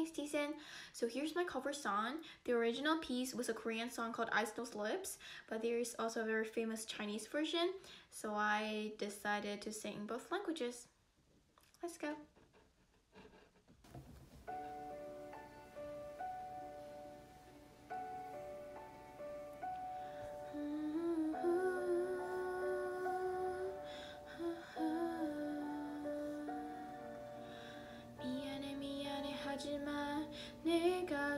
Chinese season. So here's my cover song. The original piece was a Korean song called Eyes Nose Lips, but there is also a very famous Chinese version. So I decided to sing in both languages. Let's go. 하지만 내가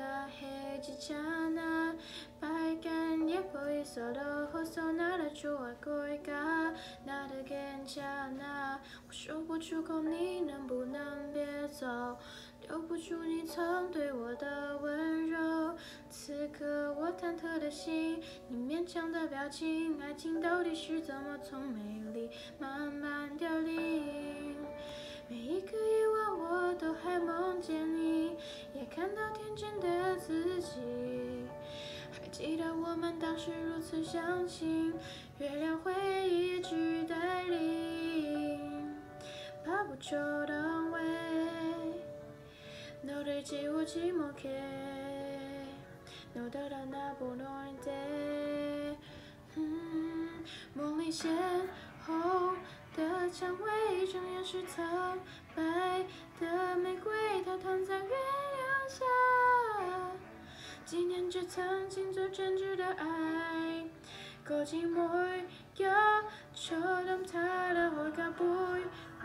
초라해지잖아. 빨간 예뻐 있어도 어서 나를 좋아할 걸까. 나를 괜찮아.我说不出口，你能不能别走？留不住你曾对我的温柔。此刻我忐忑的心，你勉强的表情，爱情到底是怎么从美丽慢慢凋零？每一个夜晚我都还梦见你，也看到天真的自己。还记得我们当时如此相信，月亮会一直带领。바보처럼 왜 너를 지우지 못해 너를 안아보는 때梦里鲜红的蔷薇，正也是苍白的玫瑰，它躺在月亮下，纪念着曾经最真挚的爱。거짓 모여처럼 달아올까 보여